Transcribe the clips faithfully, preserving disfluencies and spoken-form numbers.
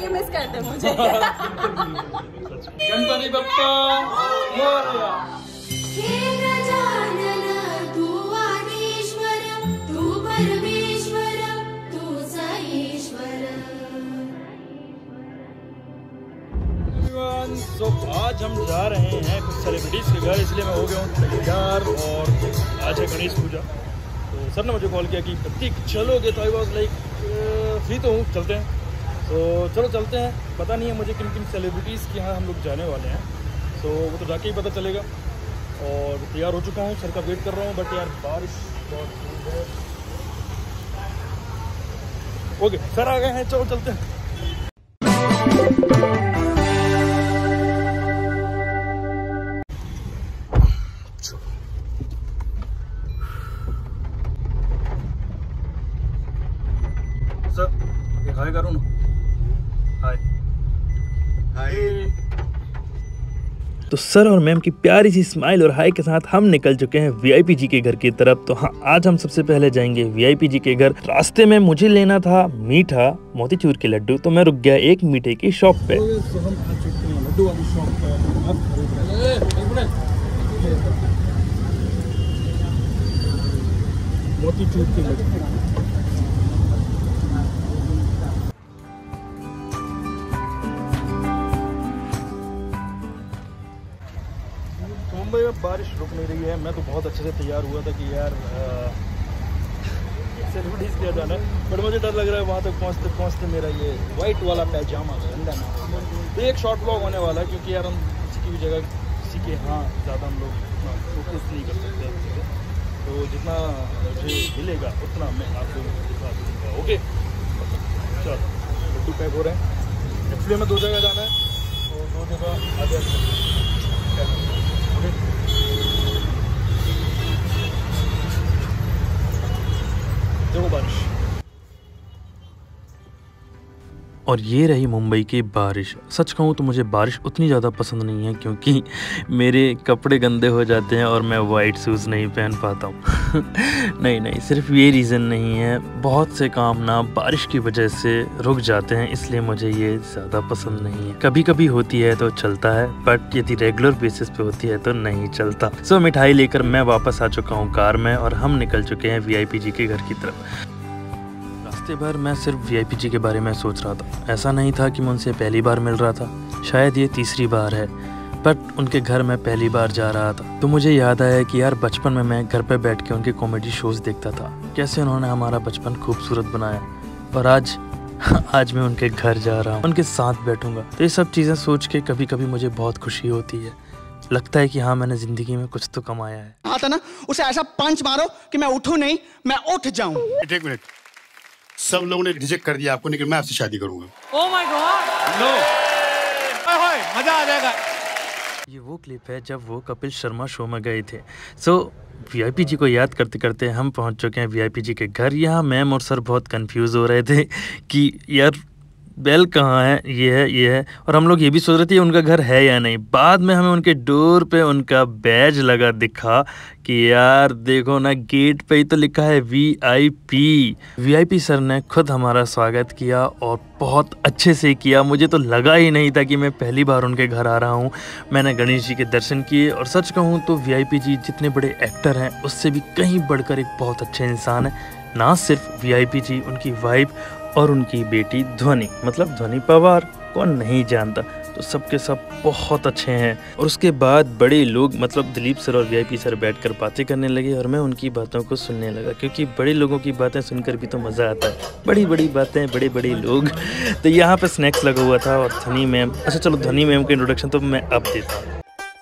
ये मिस करते मुझे। गणपति बप्पा मोरया। तो आज हम जा रहे हैं कुछ सेलिब्रिटीज़ के घर, इसलिए मैं हो गया हूँ तैयार। और आज है गणेश पूजा, तो सर ने मुझे कॉल किया कि प्रतीक चलोगे, तो आई वॉज लाइक फ्री तो हूँ, चलते हैं। तो चलो चलते हैं। पता नहीं है मुझे किन किन सेलिब्रिटीज़ के यहाँ हम लोग जाने वाले हैं, तो वो तो जाके ही पता चलेगा। और तैयार हो चुका हूँ, सर का वेट कर रहा हूँ, बट यार बारिश बहुत है। ओके सर आ गए हैं, चलो चलते हैं। सर एक हाय करो ना। हाय हाय। तो सर और मैम की प्यारी सी स्माइल और हाय के साथ हम निकल चुके हैं वीआईपी जी के घर की तरफ। तो हाँ, आज हम सबसे पहले जाएंगे वीआईपी जी के घर। रास्ते में मुझे लेना था मीठा मोतीचूर के लड्डू, तो मैं रुक गया एक मीठे की शॉप पे। तो हम आ चुके हैं लड्डू वाली शॉप पे। मोतीचूर के लड्डू मुंबई में बारिश रुक नहीं रही है। मैं तो बहुत अच्छे से तैयार हुआ था कि यार सेलिब्रिटीज़ क्या जाना है, बट मुझे डर लग रहा है वहाँ तक पहुँचते पहुँचते मेरा ये वाइट वाला पैजामा गंदा ना। तो एक शॉर्ट ब्लॉग होने वाला है, क्योंकि यार हम किसी की भी जगह किसी के यहाँ ज़्यादा हम लोग उतना फोकस नहीं कर सकते हैं, तो जितना मुझे मिलेगा उतना मैं आप लोगों को दिखा दूँगा। ओके चलो, लड्डू पैक हो रहे हैं। एक्चुअली हमें दो जगह जाना है, और दो जगह आगे देखो बारिश। और ये रही मुंबई की बारिश। सच कहूँ तो मुझे बारिश उतनी ज़्यादा पसंद नहीं है, क्योंकि मेरे कपड़े गंदे हो जाते हैं और मैं वाइट शूज़ नहीं पहन पाता हूँ। नहीं नहीं, सिर्फ ये रीज़न नहीं है, बहुत से काम ना बारिश की वजह से रुक जाते हैं, इसलिए मुझे ये ज़्यादा पसंद नहीं है। कभी कभी होती है तो चलता है, बट यदि रेगुलर बेसिस पे होती है तो नहीं चलता। सो मिठाई लेकर मैं वापस आ चुका हूँ कार में, और हम निकल चुके हैं वीआईपी जी के घर की तरफ। रास्ते भर मैं सिर्फ वीआईपी जी के बारे में सोच रहा था। ऐसा नहीं था कि मैं उनसे पहली बार मिल रहा था, शायद ये तीसरी बार है, बट उनके घर मैं पहली बार जा रहा था। तो मुझे याद आया कि यार बचपन में मैं घर पे बैठ के उनके कॉमेडी शोज़ देखता था, कैसे उन्होंने हमारा बचपन खूबसूरत बनाया। और आज आज मैं उनके घर जा रहा हूँ, उनके साथ बैठूंगा। तो ये सब चीज़ें सोच के कभी कभी मुझे बहुत खुशी होती है। लगता है कि हाँ, मैंने ज़िंदगी में कुछ तो कमाया है। आता ना, उसे ऐसा पंच मारो कि मैं उठूँ नहीं, मैं उठ जाऊँ। एक मिनट, सब लोगों ने रिजेक्ट कर दिया आपको, लेकिन मैं आपसे शादी करूंगा। ओह माय गॉड, नो, मजा आ जाएगा। ये वो क्लिप है जब वो कपिल शर्मा शो में गए थे। सो वीआईपी जी को याद करते करते हम पहुंच चुके हैं वीआईपी जी के घर। यहाँ मैम और सर बहुत कंफ्यूज हो रहे थे कि यार बेल कहाँ है, ये है ये है, और हम लोग ये भी सोच रहे थे उनका घर है या नहीं। बाद में हमें उनके डोर पे उनका बैज लगा दिखा कि यार देखो ना, गेट पे ही तो लिखा है वीआईपी। वीआईपी सर ने खुद हमारा स्वागत किया और बहुत अच्छे से किया। मुझे तो लगा ही नहीं था कि मैं पहली बार उनके घर आ रहा हूँ। मैंने गणेश जी के दर्शन किए, और सच कहूँ तो वीआईपी जी जितने बड़े एक्टर हैं उससे भी कहीं बढ़कर एक बहुत अच्छे इंसान है। ना सिर्फ वीआईपी जी, उनकी वाइफ और उनकी बेटी ध्वनि, मतलब ध्वनि पवार, कौन नहीं जानता। तो सबके सब बहुत अच्छे हैं। और उसके बाद बड़े लोग, मतलब दिलीप सर और वीआईपी सर बैठकर बातें करने लगे, और मैं उनकी बातों को सुनने लगा, क्योंकि बड़े लोगों की बातें सुनकर भी तो मज़ा आता है। बड़ी बड़ी बातें, बड़े बड़े लोग। तो यहाँ पे स्नैक्स लगा हुआ था, और ध्वनि मैम, अच्छा चलो ध्वनि मैम का इंट्रोडक्शन तो मैं अब देता हूँ।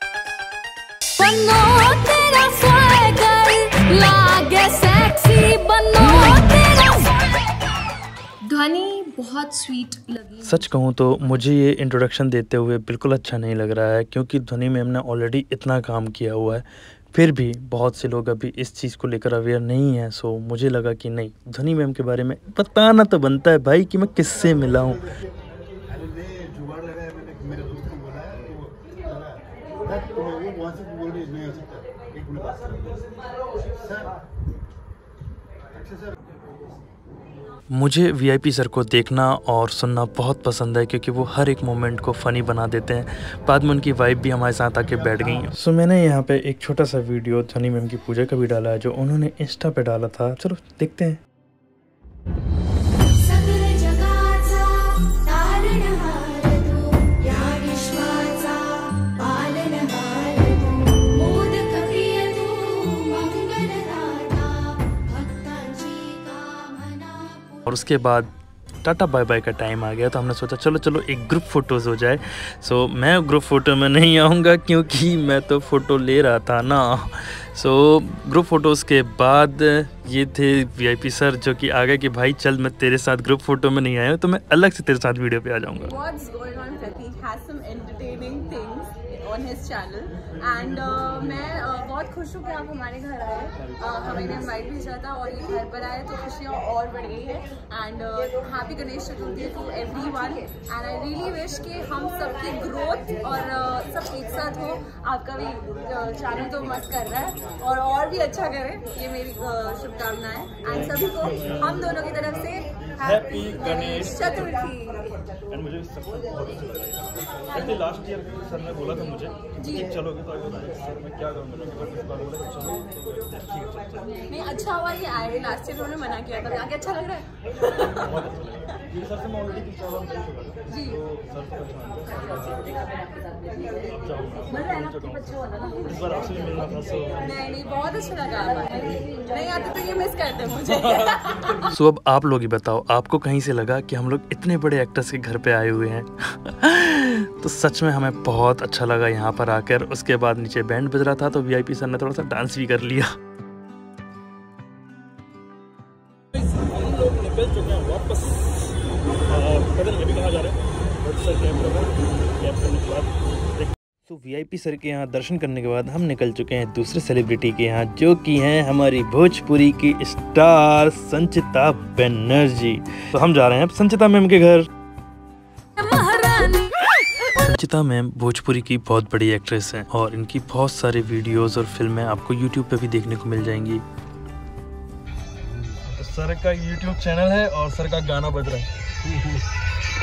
ध्वनि बहुत स्वीट लगी। सच कहूँ तो मुझे ये इंट्रोडक्शन देते हुए बिल्कुल अच्छा नहीं लग रहा है, क्योंकि ध्वनि मैम ने ऑलरेडी इतना काम किया हुआ है। फिर भी बहुत से लोग अभी इस चीज़ को लेकर अवेयर नहीं है। सो मुझे लगा कि नहीं, ध्वनि मैम के बारे में बताना तो बनता है भाई कि मैं किससे मिला हूँ। मुझे वीआईपी सर को देखना और सुनना बहुत पसंद है क्योंकि वो हर एक मोमेंट को फ़नी बना देते हैं। बाद में उनकी वाइफ भी हमारे साथ आके बैठ गई। सो so, मैंने यहाँ पे एक छोटा सा वीडियो ध्वनि मैम की पूजा का भी डाला है जो उन्होंने इंस्टा पे डाला था। चलो देखते हैं। और उसके बाद टाटा बाय बाय का टाइम आ गया तो हमने सोचा चलो चलो एक ग्रुप फ़ोटोज़ हो जाए। सो so, मैं ग्रुप फ़ोटो में नहीं आऊँगा क्योंकि मैं तो फ़ोटो ले रहा था ना। सो so, ग्रुप फ़ोटोज़ के बाद ये थे वीआईपी सर जो कि आ गए कि भाई चल मैं तेरे साथ ग्रुप फ़ोटो में नहीं आया हूँ तो मैं अलग से तेरे साथ वीडियो पे आ जाऊँगा। on his channel and uh, मैं uh, बहुत खुश हूँ कि आप हमारे घर आए। uh, हमें इनवाइट भेजा था और ये घर पर आए तो खुशियाँ और बढ़ गई है। And happy Ganesh Chaturthi to everyone and I really wish कि हम सबकी ग्रोथ और uh, सब एक साथ हो। आपका भी चैनल uh, तो मस्त कर रहा है और और भी अच्छा करे, ये मेरी uh, शुभकामनाएं। एंड सभी को हम दोनों की तरफ से हैप्पी गणेश चतुर्थी। एंड मुझे एक्चुअली लास्ट ईयर सर ने बोला था मुझे कि चलोगे तो सर मैं क्या करूँगा इस बार बोला चलो नहीं अच्छा हुआ ये आए। लास्ट ईयर उन्होंने मना किया था, आगे अच्छा लग रहा है। सर से मैं ऑलरेडी जी इस बार आपसे मिलना था। सो नहीं नहीं बहुत अच्छा लगा, नहीं आते तो ये मिस करते मुझे। सो अब आप लोग ही बताओ आपको कहीं से लगा कि हम लोग इतने बड़े एक्टर्स के घर पे आए हुए हैं? तो सच में हमें बहुत अच्छा लगा यहाँ पर आकर। उसके बाद नीचे बैंड बज रहा था तो वीआईपी सर ने थोड़ा सा डांस भी कर लिया। हम लोग निकल चुके हैं वापस, पता नहीं अभी कहाँ जा रहे हैं। तो वीआईपी सर के यहाँ दर्शन करने के बाद हम निकल चुके हैं दूसरे सेलिब्रिटी के यहाँ जो कि हैं हमारी भोजपुरी की स्टार संचिता बनर्जी। तो हम जा रहे हैं संचिता मैम के घर। संचिता मैम भोजपुरी की बहुत बड़ी एक्ट्रेस हैं और इनकी बहुत सारे वीडियोस और फिल्में आपको यूट्यूब पे भी देखने को मिल जाएंगी। तो सर का यूट्यूब चैनल है और सर का गाना बज रहा है।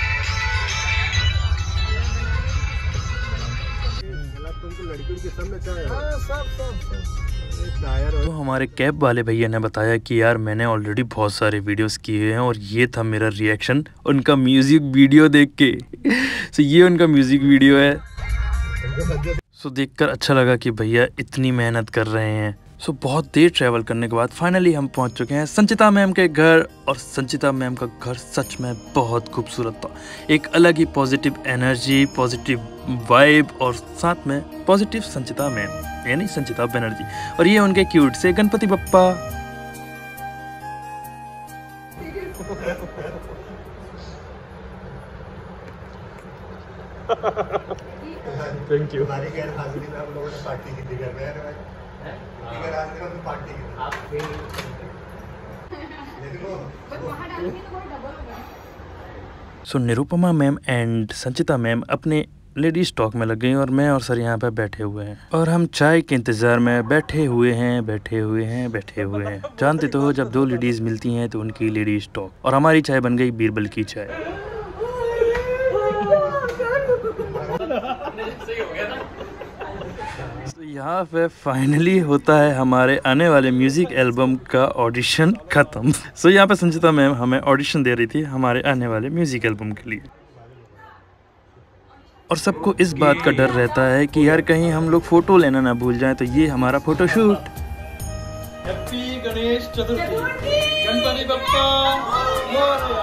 तो हमारे कैब वाले भैया ने बताया कि यार मैंने ऑलरेडी बहुत सारे वीडियोस किए हैं और ये था मेरा रिएक्शन उनका म्यूजिक वीडियो देख के। सो ये उनका म्यूजिक वीडियो है। सो देखकर अच्छा लगा कि भैया इतनी मेहनत कर रहे हैं। सो बहुत देर ट्रैवल करने के बाद फाइनली हम पहुंच चुके हैं संचिता मैम के घर। और संचिता मैम का घर सच में बहुत खूबसूरत था। एक अलग ही पॉजिटिव एनर्जी, पॉजिटिव वाइब और साथ में पॉजिटिव संचिता मैम यानी संचिता बनर्जी। और ये उनके क्यूट से गणपति बप्पा। Thank you. हमारी गैर हाजिरी में हम लोगों ने पार्टी की थी घर में यार गैर हाजिरी में पार्टी की थी। आप so Nirupama ma'am and Sanchita ma'am अपने लेडीज टॉक में लग गई और मैं और सर यहाँ पे बैठे हुए हैं और हम चाय के इंतज़ार में बैठे हुए हैं बैठे हुए हैं बैठे हुए हैं। जानते तो हो जब दो लेडीज़ मिलती हैं तो उनकी लेडीज टॉक, और हमारी चाय बन गई बीरबल की चाय। तो यहाँ पे फाइनली होता है हमारे आने वाले म्यूजिक एल्बम का ऑडिशन खत्म। सो so, यहाँ पे संचिता मैम हमें ऑडिशन दे रही थी हमारे आने वाले म्यूजिक एल्बम के लिए। और सबको इस बात का डर रहता है कि यार कहीं हम लोग फोटो लेना ना भूल जाएं, तो ये हमारा photo shoot. Happy Ganesh Chaturthi, Ganpati Bappa Morya.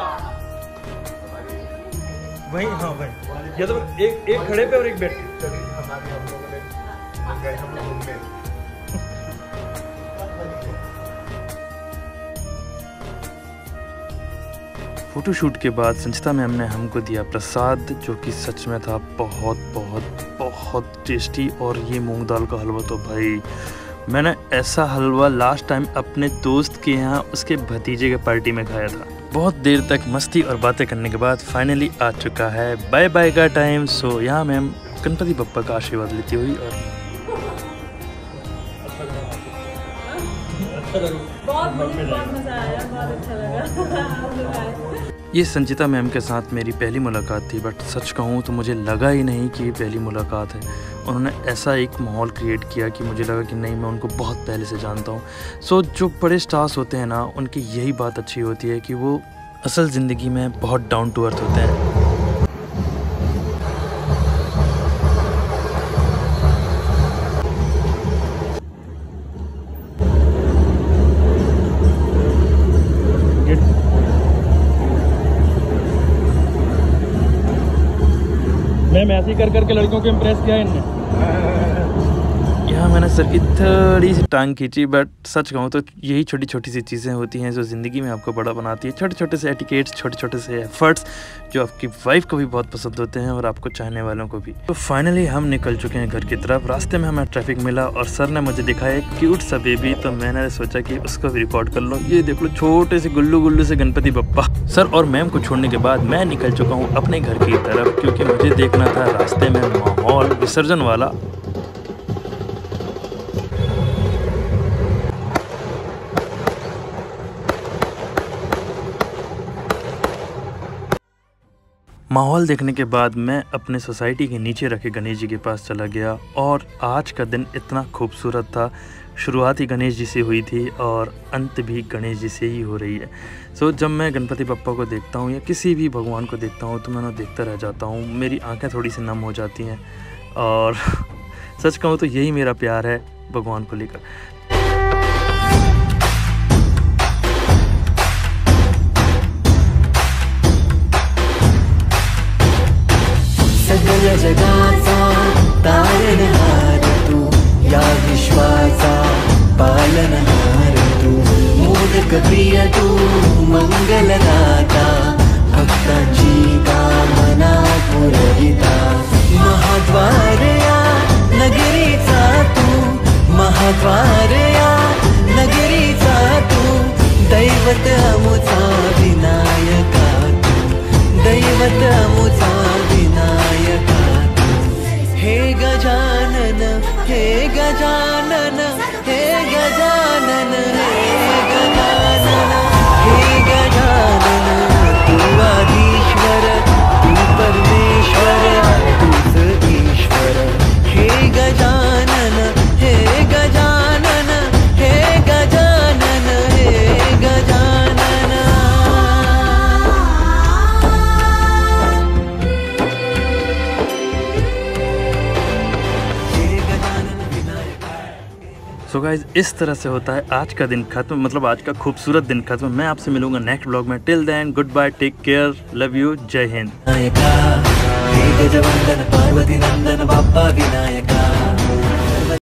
वही हाँ वही, या तो एक एक खड़े पे और एक बैठ के। हमारे हम लोगों ने गए हम लोग घूमने। फोटोशूट के बाद संचिता मैम ने हमको दिया प्रसाद जो कि सच में था बहुत बहुत बहुत टेस्टी। और ये मूंग दाल का हलवा तो भाई मैंने ऐसा हलवा लास्ट टाइम अपने दोस्त के यहाँ उसके भतीजे के पार्टी में खाया था। बहुत देर तक मस्ती और बातें करने के बाद फाइनली आ चुका है बाय बाय का टाइम। सो यहाँ मैम गणपति बप्पा का आशीर्वाद लेती हुई और बहुत मुझे बहुत मजा आया, बहुत अच्छा लगा। ये संचिता मैम के साथ मेरी पहली मुलाकात थी, बट सच कहूँ तो मुझे लगा ही नहीं कि ये पहली मुलाकात है। उन्होंने ऐसा एक माहौल क्रिएट किया कि मुझे लगा कि नहीं, मैं उनको बहुत पहले से जानता हूँ। सो जो बड़े स्टार्स होते हैं ना, उनकी यही बात अच्छी होती है कि वो असल ज़िंदगी में बहुत डाउन टू अर्थ होते हैं। मैम ऐसे ही कर करके लड़कियों को इम्प्रेस किया इनने। यहाँ मैंने सर की थोड़ी सी टांग खींची, बट सच कहूँ तो यही छोटी छोटी सी चीज़ें होती हैं जो ज़िंदगी में आपको बड़ा बनाती है। छोटे छोटे से एटिकेट्स, छोटे छोटे से एफर्ट्स जो आपकी वाइफ को भी बहुत पसंद होते हैं और आपको चाहने वालों को भी। तो फाइनली हम निकल चुके हैं घर की तरफ। रास्ते में हमें ट्रैफिक मिला और सर ने मुझे दिखाया एक क्यूट सा बेबी, तो मैंने सोचा कि उसको भी रिकॉर्ड कर लो। ये देख लो, छोटे से गुल्लू गुल्लू से गणपति बप्पा। सर और मैम को छोड़ने के बाद मैं निकल चुका हूँ अपने घर की तरफ, क्योंकि मुझे देखना था रास्ते में माहौल विसर्जन वाला। माहौल देखने के बाद मैं अपने सोसाइटी के नीचे रखे गणेश जी के पास चला गया और आज का दिन इतना खूबसूरत था। शुरुआत ही गणेश जी से हुई थी और अंत भी गणेश जी से ही हो रही है। सो जब मैं गणपति बप्पा को देखता हूँ या किसी भी भगवान को देखता हूँ तो मैं उन्हें देखता रह जाता हूँ। मेरी आंखें थोड़ी सी नम हो जाती हैं और सच कहूँ तो यही मेरा प्यार है भगवान को लेकर। सगळ जगाचा तारणहार तू, या विश्वाचा पालनहार तू, मोदक प्रिय तू, मंगलदाता, भक्तांची कामना पुरविता, महाद्वार या नगरीचा तू, महाद्वार या नगरीचा तू, दैवत अमुचा विनायका तू, दैवत अमुचा विनायका तू, हे गजानन, हे गजानन, हे गजानन, हे गजानन, हे गजानन, तू आधीश्वर, तू परमेश्वर, तूच ईश्वर, हे गजानन, हे गजानन, हे गजानन, हे गजानन। सो गाइज, इस तरह से होता है आज का दिन खत्म, मतलब आज का खूबसूरत दिन खत्म। मैं आपसे मिलूंगा नेक्स्ट ब्लॉग में। Till then good bye, take care, love you, जय हिंद। विनायका, हे गजवंदन पार्वती नंदन बाप्पा विनायका।